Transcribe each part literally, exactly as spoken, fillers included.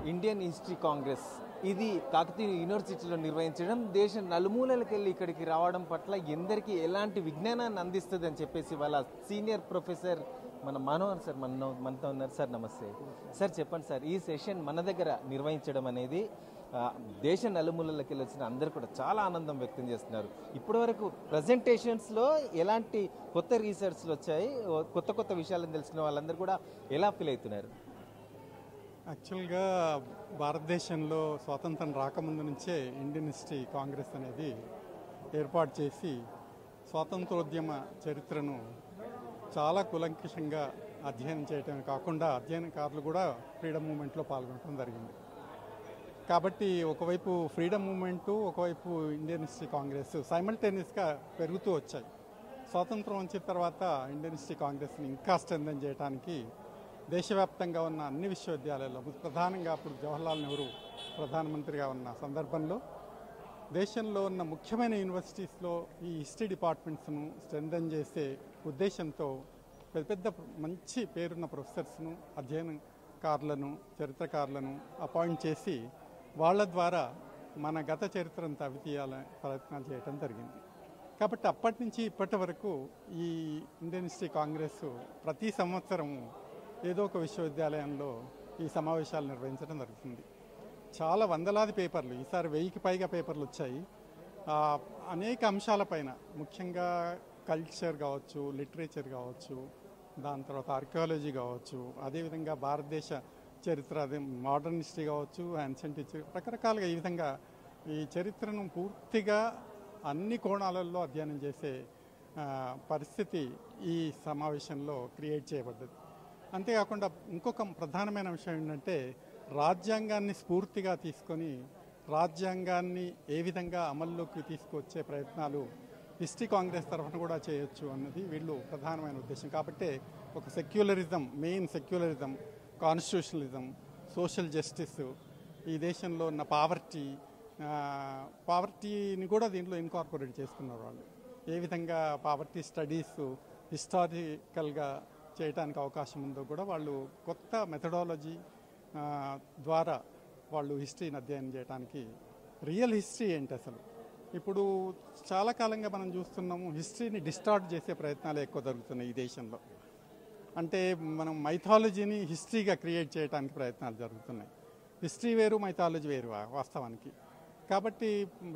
Indian history Congress ఇది కాకతీయ యూనివర్సిటీలో నిర్వహించడం దేశం నలుమూలలకు వెళ్ళి ఇక్కడికి రావడం పట్ల ఎందరికీ ఎలాంటి విజ్ఞానాన్ని అందిస్తుంది అని చెప్పేసి వాళ్ళ సీనియర్ ప్రొఫెసర్ మన మనోహర్ సార్ మన మనతో ఉన్నారు. సార్ నమస్తే సార్. చెప్పండి సార్, ఈ సెషన్ మన దగ్గర నిర్వహించడం అనేది దేశ నలుమూలలకు వెళ్ళి వచ్చిన అందరూ కూడా చాలా ఆనందం వ్యక్తం చేస్తున్నారు. ఇప్పటి వరకు ప్రజెంటేషన్స్లో ఎలాంటి కొత్త రీసెర్చ్లు వచ్చాయి, కొత్త కొత్త విషయాలను తెలిసిన వాళ్ళందరూ కూడా ఎలా ఫీల్ అవుతున్నారు? యాక్చువల్గా భారతదేశంలో స్వాతంత్రం రాకముందు నుంచే ఇండియన్ హిస్టరీ కాంగ్రెస్ అనేది ఏర్పాటు చేసి స్వాతంత్రోద్యమ చరిత్రను చాలా కులంకషంగా అధ్యయనం చేయటమే కాకుండా అధ్యయనకారులు కూడా ఫ్రీడమ్ మూమెంట్లో పాల్గొనడం జరిగింది. కాబట్టి ఒకవైపు ఫ్రీడమ్ మూమెంటు, ఒకవైపు ఇండియన్ హిస్టరీ కాంగ్రెస్ సైమల్టేనియస్గా పెరుగుతూ వచ్చాయి. స్వాతంత్రం వచ్చిన తర్వాత ఇండియన్ హిస్టరీ కాంగ్రెస్ని ఇంకా స్ట్రెంథెన్ చేయడానికి దేశవ్యాప్తంగా ఉన్న అన్ని విశ్వవిద్యాలయాల్లో, ప్రధానంగా అప్పుడు జవహర్లాల్ నెహ్రూ ప్రధానమంత్రిగా ఉన్న సందర్భంలో దేశంలో ఉన్న ముఖ్యమైన యూనివర్సిటీస్లో ఈ హిస్టరీ డిపార్ట్మెంట్స్ను స్ట్రెంథెన్ చేసే ఉద్దేశంతో పెద్ద పెద్ద మంచి పేరున్న ప్రొఫెసర్స్ను, అధ్యయనకారులను, చరిత్రకారులను అపాయింట్ చేసి వాళ్ళ ద్వారా మన గత చరిత్రను తవ్వి తీయాలని ప్రయత్నాలు చేయడం జరిగింది. కాబట్టి అప్పటి నుంచి ఇప్పటి వరకు ఈ ఇండియన్ హిస్టరీ కాంగ్రెస్ ప్రతి సంవత్సరము ఏదో ఒక విశ్వవిద్యాలయంలో ఈ సమావేశాలు నిర్వహించడం జరుగుతుంది. చాలా వందలాది పేపర్లు, ఈసారి వెయ్యికి పైగా పేపర్లు వచ్చాయి. అనేక అంశాలపైన, ముఖ్యంగా కల్చర్ కావచ్చు, లిటరేచర్ కావచ్చు, దాని తర్వాత ఆర్కియాలజీ కావచ్చు, అదేవిధంగా భారతదేశ చరిత్ర, అదే మోడర్న్ హిస్టరీ కావచ్చు, యాన్షియంట్ హిస్టరీ, రకరకాలుగా ఈ విధంగా ఈ చరిత్రను పూర్తిగా అన్ని కోణాలలో అధ్యయనం చేసే పరిస్థితి ఈ సమావేశంలో క్రియేట్ చేయబడ్డది. అంతేకాకుండా ఇంకొక ప్రధానమైన విషయం ఏంటంటే, రాజ్యాంగాన్ని స్ఫూర్తిగా తీసుకొని రాజ్యాంగాన్ని ఏ విధంగా అమల్లోకి తీసుకొచ్చే ప్రయత్నాలు హిస్టరీ కాంగ్రెస్ తరఫున కూడా చేయొచ్చు అన్నది వీళ్ళు ప్రధానమైన ఉద్దేశం. కాబట్టి ఒక secularism, main secularism, constitutionalism, social justice, ఈ దేశంలో ఉన్న పావర్టీ పావర్టీని కూడా దీంట్లో ఇన్కార్పొరేట్ చేసుకున్నారు. వాళ్ళు ఏ విధంగా పావర్టీ స్టడీస్ హిస్టారికల్గా చేయడానికి అవకాశం ఉందో కూడా వాళ్ళు కొత్త మెథడాలజీ ద్వారా వాళ్ళు హిస్టరీని అధ్యయనం చేయడానికి, రియల్ హిస్టరీ ఏంటి అసలు. ఇప్పుడు చాలా కాలంగా మనం చూస్తున్నాము, హిస్టరీని డిస్టార్ట్ చేసే ప్రయత్నాలు ఎక్కువ జరుగుతున్నాయి ఈ దేశంలో. అంటే మనం మైథాలజీని హిస్టరీగా క్రియేట్ చేయడానికి ప్రయత్నాలు జరుగుతున్నాయి. హిస్టరీ వేరు, మైథాలజీ వేరు వాస్తవానికి. కాబట్టి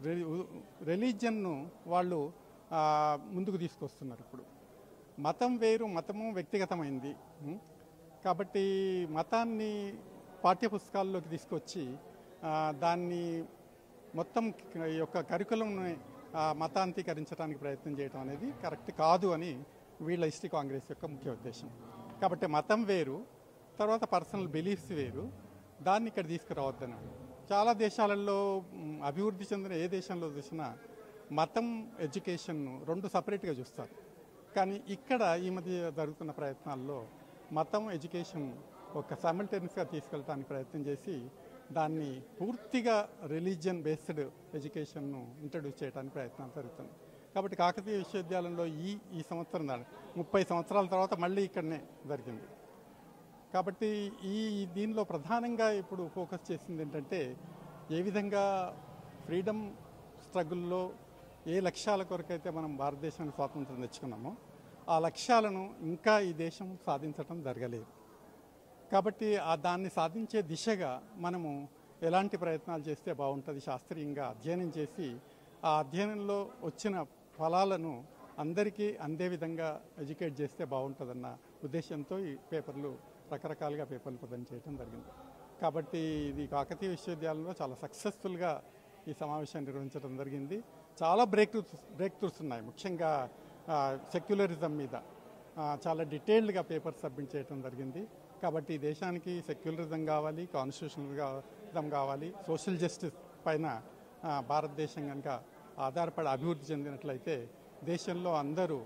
రిలీజియన్ను వాళ్ళు ముందుకు తీసుకొస్తున్నారు. ఇప్పుడు మతం వేరు, మతము వ్యక్తిగతమైంది. కాబట్టి మతాన్ని పాఠ్యపుస్తకాల్లోకి తీసుకొచ్చి దాన్ని మొత్తం యొక్క కరికులంని మతాంతీకరించడానికి ప్రయత్నం చేయడం అనేది కరెక్ట్ కాదు అని వీళ్ళ హిస్టరీ కాంగ్రెస్ యొక్క ముఖ్య ఉద్దేశం. కాబట్టి మతం వేరు, తర్వాత పర్సనల్ బిలీఫ్స్ వేరు, దాన్ని ఇక్కడ తీసుకురావద్దని. చాలా దేశాలలో అభివృద్ధి చెందిన ఏ దేశంలో చూసినా మతం, ఎడ్యుకేషన్ను రెండు సపరేట్గా చూస్తారు. కానీ ఇక్కడ ఈ మధ్య జరుగుతున్న ప్రయత్నాల్లో మతం, ఎడ్యుకేషన్ ఒక సైమల్టేనియస్గా తీసుకెళ్ళడానికి ప్రయత్నం చేసి దాన్ని పూర్తిగా రిలీజియన్ బేస్డ్ ఎడ్యుకేషన్ను ఇంట్రడ్యూస్ చేయడానికి ప్రయత్నాలు జరుగుతుంది. కాబట్టి కాకతీయ విశ్వవిద్యాలయంలో ఈ ఈ సంవత్సరం ముప్పై సంవత్సరాల తర్వాత మళ్ళీ ఇక్కడనే జరిగింది. కాబట్టి ఈ దీనిలో ప్రధానంగా ఇప్పుడు ఫోకస్ చేసింది ఏంటంటే, ఏ విధంగా ఫ్రీడమ్ స్ట్రగుల్లో ఏ లక్ష్యాల కొరకైతే మనం భారతదేశానికి స్వాతంత్రం తెచ్చుకున్నామో ఆ లక్ష్యాలను ఇంకా ఈ దేశం సాధించడం జరగలేదు. కాబట్టి ఆ దాన్ని సాధించే దిశగా మనము ఎలాంటి ప్రయత్నాలు చేస్తే బాగుంటుంది, శాస్త్రీయంగా అధ్యయనం చేసి ఆ అధ్యయనంలో వచ్చిన ఫలాలను అందరికీ అందే విధంగా ఎడ్యుకేట్ చేస్తే బాగుంటుందన్న ఉద్దేశంతో ఈ పేపర్లు, రకరకాలుగా పేపర్లు ప్రదానం చేయడం జరిగింది. కాబట్టి ఇది కాకతీయ విశ్వవిద్యాలయంలో చాలా సక్సెస్ఫుల్గా ఈ సమావేశాన్ని నిర్వహించడం జరిగింది. చాలా బ్రేక్ త్రూస్ బ్రేక్ త్రూస్ ఉన్నాయి. ముఖ్యంగా సెక్యులరిజం మీద చాలా డీటెయిల్డ్గా పేపర్ సబ్మిట్ చేయడం జరిగింది. కాబట్టి ఈ దేశానికి సెక్యులరిజం కావాలి, కాన్స్టిట్యూషనలిజం కావాలి, సోషల్ జస్టిస్ పైన భారతదేశం కనుక ఆధారపడి అభివృద్ధి చెందినట్లయితే దేశంలో అందరూ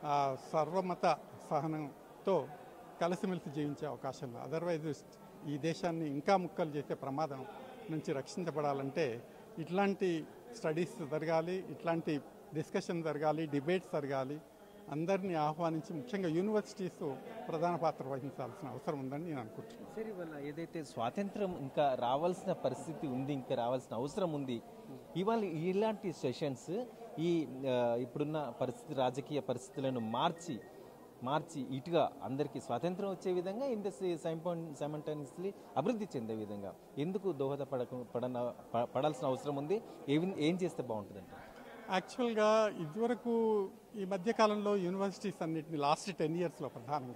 సర్వమత సహనంతో కలిసిమెలిసి జీవించే అవకాశం లేదు. అదర్వైజ్ ఈ దేశాన్ని ఇంకా ముక్కలు చేసే ప్రమాదం నుంచి రక్షించబడాలంటే ఇట్లాంటి స్టడీస్ జరగాలి, ఇట్లాంటి డిస్కషన్ జరగాలి, డిబేట్స్ జరగాలి. అందరినీ ఆహ్వానించి ముఖ్యంగా యూనివర్సిటీస్ ప్రధాన పాత్ర వహించాల్సిన అవసరం ఉందని నేను అనుకుంటున్నాను. సరే, ఇవాళ ఏదైతే స్వాతంత్రం ఇంకా రావాల్సిన పరిస్థితి ఉంది, ఇంకా రావాల్సిన అవసరం ఉంది, ఇవాళ ఇలాంటి సెషన్స్ ఈ ఆ, ఇప్పుడున్న పరిస్థితి రాజకీయ పరిస్థితులను మార్చి మార్చి ఇటుగా అందరికీ స్వాతంత్రం వచ్చే విధంగా ఇండస్ట్రీ సైమల్టేనియస్లీ అభివృద్ధి చెందే విధంగా ఎందుకు దోహదపడక పడన ప- పడాల్సిన అవసరం ఉంది? ఏం ఏం చేస్తే బాగుంటుందంట? యాక్చువల్గా ఇదివరకు ఈ మధ్యకాలంలో యూనివర్సిటీస్ అన్నిటిని లాస్ట్ టెన్ ఇయర్స్లో ప్రధానంగా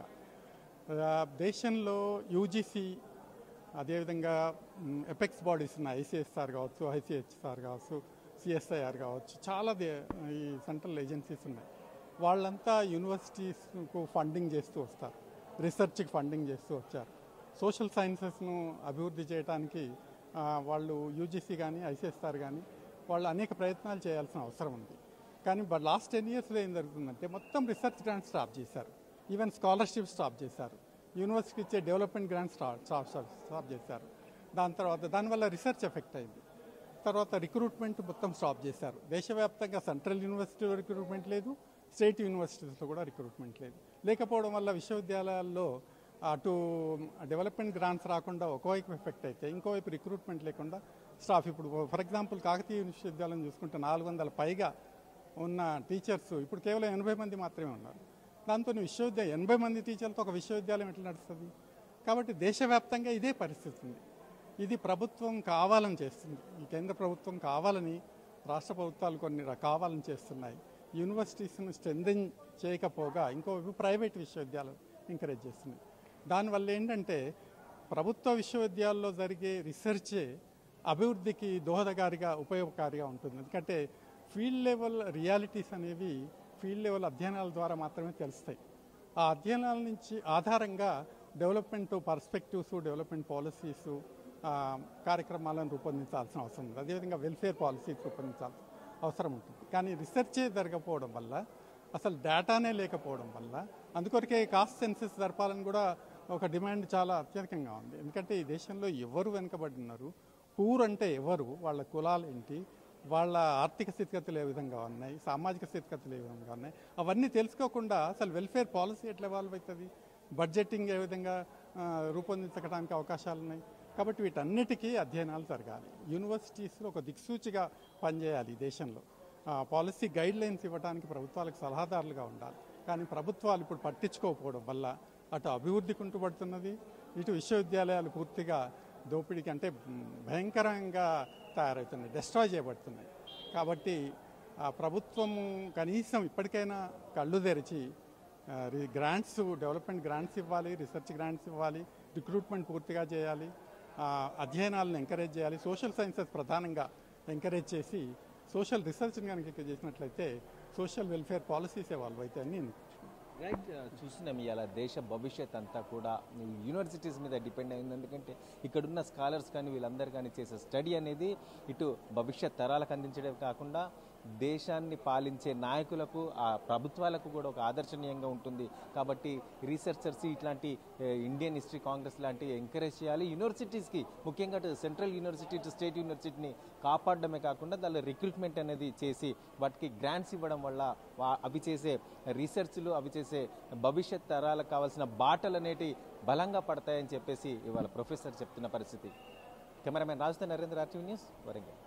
ఆ, దేశంలో యూజీసీ అదేవిధంగా మ్, ఎపెక్స్ బాడీస్ ఉన్నాయి, ఐసీఎస్ఆర్ కావచ్చు, ఐసీహెచ్ఆర్ కావచ్చు, సిఎస్ఐఆర్ కావచ్చు, చాలా దే- ఈ సెంట్రల్ ఏజెన్సీస్ ఉన్నాయి. వాళ్ళంతా యూనివర్సిటీస్కు ఫండింగ్ చేస్తూ వస్తారు, రీసెర్చ్కి ఫండింగ్ చేస్తూ వచ్చారు. సోషల్ సైన్సెస్ను అభివృద్ధి చేయడానికి ఆ, వాళ్ళు యూజీసీ కానీ ఐసీఎస్ఆర్ కానీ వాళ్ళు అనేక ప్రయత్నాలు చేయాల్సిన అవసరం ఉంది. కానీ బట్ లాస్ట్ టెన్ ఇయర్స్లో ఏం జరుగుతుందంటే మొత్తం రీసెర్చ్ గ్రాంట్స్ స్టాప్ చేశారు, ఈవెన్ స్కాలర్షిప్ స్టాప్ చేశారు, యూనివర్సిటీకి ఇచ్చే development grants stop stop stop చేశారు. దాని తర్వాత దానివల్ల రీసెర్చ్ ఎఫెక్ట్ అయింది. తర్వాత రిక్రూట్మెంట్ మొత్తం స్టాప్ చేశారు. దేశవ్యాప్తంగా సెంట్రల్ యూనివర్సిటీలో రిక్రూట్మెంట్ లేదు, స్టేట్ యూనివర్సిటీస్లో కూడా రిక్రూట్మెంట్ లేదు. లేకపోవడం వల్ల విశ్వవిద్యాలయాల్లో అటు డెవలప్మెంట్ గ్రాంట్స్ రాకుండా ఒకవైపు ఎఫెక్ట్ అయితే ఇంకోవైపు రిక్రూట్మెంట్ లేకుండా స్టాఫ్, ఇప్పుడు ఫర్ ఎగ్జాంపుల్ కాకతీయ విశ్వవిద్యాలయం చూసుకుంటే నాలుగు వందల పైగా ఉన్న టీచర్స్ ఇప్పుడు కేవలం ఎనభై మంది మాత్రమే ఉన్నారు. దాంతో విశ్వవిద్యాలయం ఎనభై మంది టీచర్లతో ఒక విశ్వవిద్యాలయం ఎట్లా నడుస్తుంది? కాబట్టి దేశవ్యాప్తంగా ఇదే పరిస్థితి ఉంది. ఇది ప్రభుత్వం కావాలని చేస్తుంది, ఈ కేంద్ర ప్రభుత్వం కావాలని, రాష్ట్ర ప్రభుత్వాలు కొన్ని ర- కావాలని చేస్తున్నాయి. యూనివర్సిటీస్ను స్ట్రెంథెన్ చేయకపోగా ఇంకోవైపు ప్రైవేట్ విశ్వవిద్యాలయం ఎంకరేజ్ చేస్తున్నాయి. దానివల్ల ఏంటంటే ప్రభుత్వ విశ్వవిద్యాలయాల్లో జరిగే రీసెర్చే అభివృద్ధికి దోహదకారిగా ఉపయోగకారిగా ఉంటుంది. ఎందుకంటే ఫీల్డ్ లెవెల్ రియాలిటీస్ అనేవి ఫీల్డ్ లెవెల్ అధ్యయనాల ద్వారా మాత్రమే తెలుస్తాయి. ఆ అధ్యయనాల నుంచి ఆధారంగా డెవలప్మెంట్ పర్స్పెక్టివ్స్, డెవలప్మెంట్ పాలసీస్ కార్యక్రమాలను రూపొందించాల్సిన అవసరం ఉంది. అదేవిధంగా వెల్ఫేర్ పాలసీస్ రూపొందించాల్సిన అవసరం ఉంటుంది. కానీ రీసెర్చే జరగకపోవడం వల్ల, అసలు డేటానే లేకపోవడం వల్ల, అందుకొరకే కాస్ట్ సెన్సెస్ జరపాలని కూడా ఒక డిమాండ్ చాలా అత్యధికంగా ఉంది. ఎందుకంటే ఈ దేశంలో ఎవరు వెనుకబడి ఉన్నారు, పూర్ అంటే ఎవరు, వాళ్ళ కులాలు ఏంటి, వాళ్ళ ఆర్థిక స్థితిగతులు ఏ విధంగా ఉన్నాయి, సామాజిక స్థితిగతులు ఏ విధంగా ఉన్నాయి, అవన్నీ తెలుసుకోకుండా అసలు వెల్ఫేర్ పాలసీ ఎట్లా ఎవాల్వ్ అవుతుంది, బడ్జెటింగ్ ఏ విధంగా ఆ, రూపొందించడానికి అవకాశాలు ఉన్నాయి. కాబట్టి వీటన్నిటికీ అధ్యయనాలు జరగాలి. యూనివర్సిటీస్లో ఒక దిక్సూచిగా పనిచేయాలి ఈ దేశంలో. పాలసీ గైడ్ లైన్స్ ఇవ్వడానికి ప్రభుత్వాలకు సలహాదారులుగా ఉండాలి. కానీ ప్రభుత్వాలు ఇప్పుడు పట్టించుకోకపోవడం వల్ల అటు అభివృద్ధి కుంటుపడుతున్నది, ఇటు విశ్వవిద్యాలయాలు పూర్తిగా దోపిడీకి అంటే మ్, భయంకరంగా తయారవుతున్నాయి, డెస్ట్రాయ్ చేయబడుతున్నాయి. కాబట్టి ఆ ప్రభుత్వము కనీసం ఇప్పటికైనా కళ్ళు తెరిచి గ్రాంట్స్, డెవలప్మెంట్ గ్రాంట్స్ ఇవ్వాలి, రీసెర్చ్ గ్రాంట్స్ ఇవ్వాలి, రిక్రూట్మెంట్ పూర్తిగా చేయాలి, ఆ, అధ్యయనాలను ఎంకరేజ్ చేయాలి, సోషల్ సైన్సెస్ ప్రధానంగా ఎంకరేజ్ చేసి సోషల్ రీసెర్చ్ని కనుక ఇక్కడ చేసినట్లయితే సోషల్ వెల్ఫేర్ పాలసీస్ ఎవాల్వ్ అవుతాయని నేను రైట్, చూసినాం ఇవాళ దేశ భవిష్యత్ అంతా కూడా ఈ యూనివర్సిటీస్ మీద డిపెండ్ అయింది. ఎందుకంటే ఇక్కడున్న స్కాలర్స్ కానీ వీళ్ళందరూ కానీ చేసే స్టడీ అనేది ఇటు భవిష్యత్ తరాలకు అందించడమే కాకుండా దేశాన్ని పాలించే నాయకులకు, ఆ ప్రభుత్వాలకు కూడా ఒక ఆదర్శనీయంగా ఉంటుంది. కాబట్టి రీసెర్చర్స్ ఇట్లాంటి ఏ, ఇండియన్ హిస్టరీ కాంగ్రెస్ లాంటివి ఎంకరేజ్ చేయాలి. యూనివర్సిటీస్కి ముఖ్యంగా అటు సెంట్రల్ యూనివర్సిటీ టు స్టేట్ యూనివర్సిటీని కాపాడడమే కాకుండా దానిలో రిక్రూట్మెంట్ అనేది చేసి వాటికి గ్రాంట్స్ ఇవ్వడం వల్ల వా- అవి చేసే రీసెర్చ్లు, అవి చేసే భవిష్యత్ తరాలకు కావాల్సిన బాటలు అనేటివి బలంగా పడతాయని చెప్పేసి ఇవాళ ప్రొఫెసర్ చెప్తున్న పరిస్థితి. కెమెరామెన్ రాజుతో నరేంద్ర, ఆర్టీవీ న్యూస్, వరంగల్.